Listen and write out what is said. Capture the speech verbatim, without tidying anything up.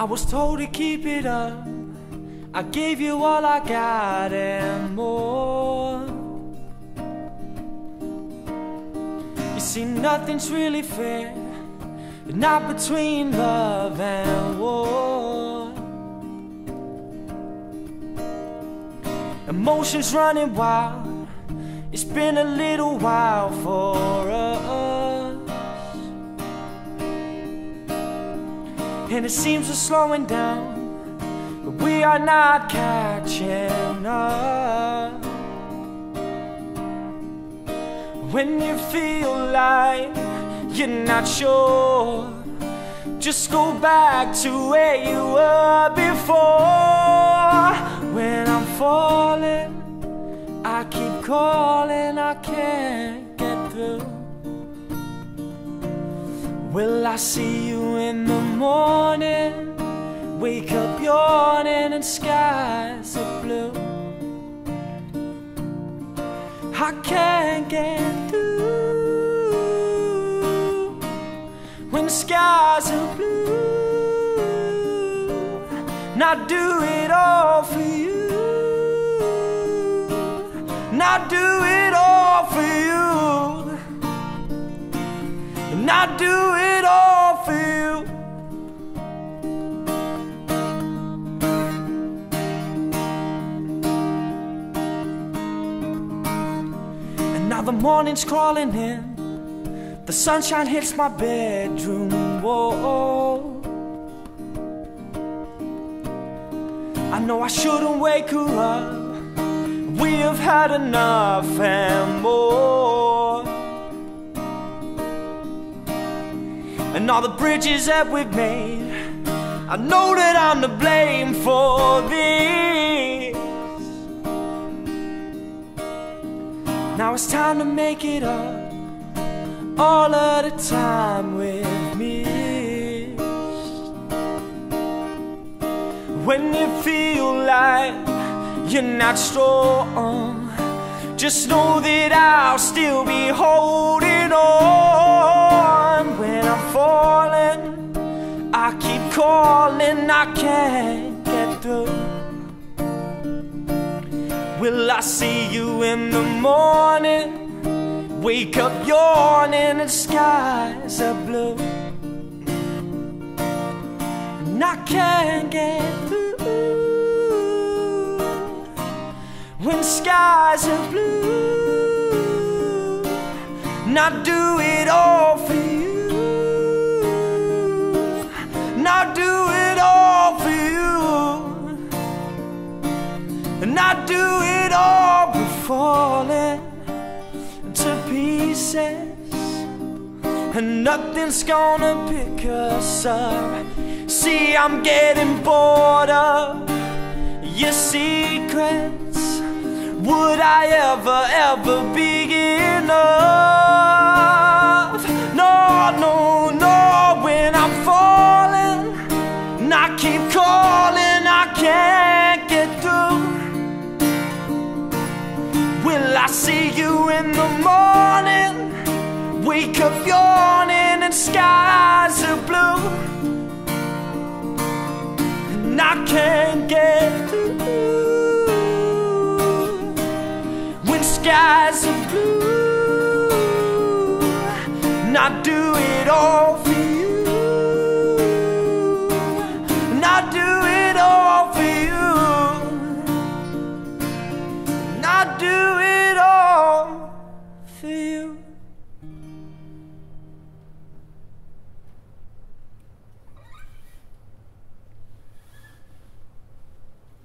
was told to keep it up. I gave you all I got and more. You see, nothing's really fair, not between love and war. Emotions running wild, it's been a little while for us, and it seems we're slowing down, but we are not catching up. When you feel like you're not sure, just go back to where you were before. When I'm falling, I keep calling, I can't get through. Will I see you in the morning? Wake up yawning and skies are blue. I can't get through when skies are blue. Not do it all for you, not do it all for you, not do it all for you. Now the morning's crawling in, the sunshine hits my bedroom wall. I know I shouldn't wake her up, we have had enough and more. And all the bridges that we've made, I know that I'm to blame for this. Now it's time to make it up, all of the time we've missed. When you feel like you're not strong, just know that I'll still be holding on. When I'm falling, I keep calling, I can't get through. Will I see you in the morning? Wake up yawning and skies are blue, and I can't get through when skies are blue. Not do it all for you, not do it all for you, not do it all but falling to pieces, and nothing's gonna pick us up. See, I'm getting bored of your secrets. Would I ever, ever be enough? No, no, no. When I'm falling, and I keep calling, I can't get through. Will I see you in the morning? Wake up yawning and skies are blue, and I can't get through when skies are blue. Not do